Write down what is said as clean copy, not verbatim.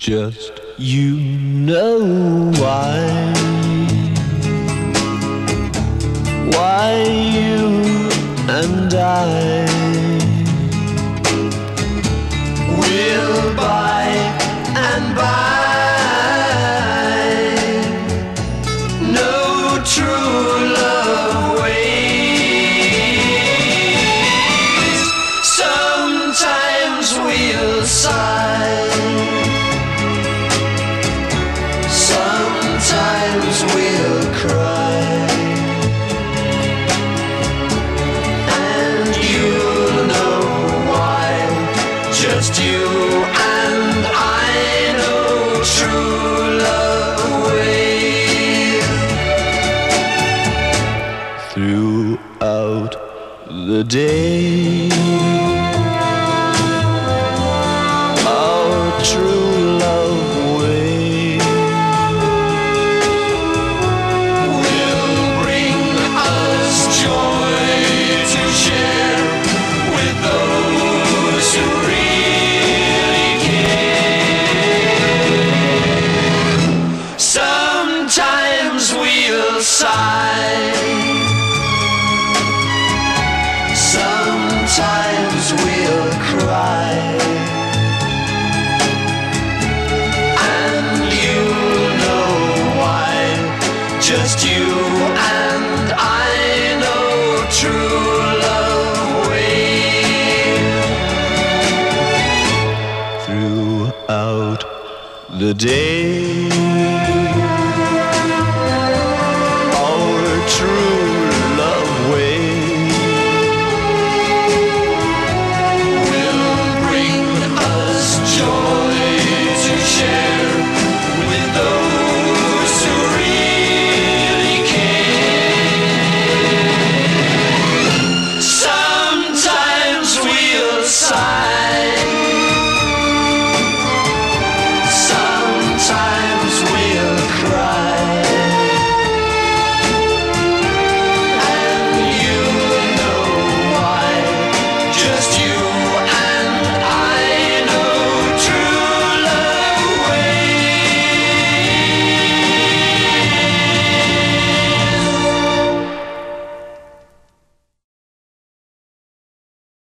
Just you know why you and I will by and by no true love ways. Sometimes we'll sigh, sometimes we'll cry, and you'll know why. Just you and I know true love ways. Throughout the day, our true love way will bring us joy to share with those who really care. Sometimes we'll sigh, sometimes we'll cry, and you'll know why. Just you and I know true love ways. Throughout the day,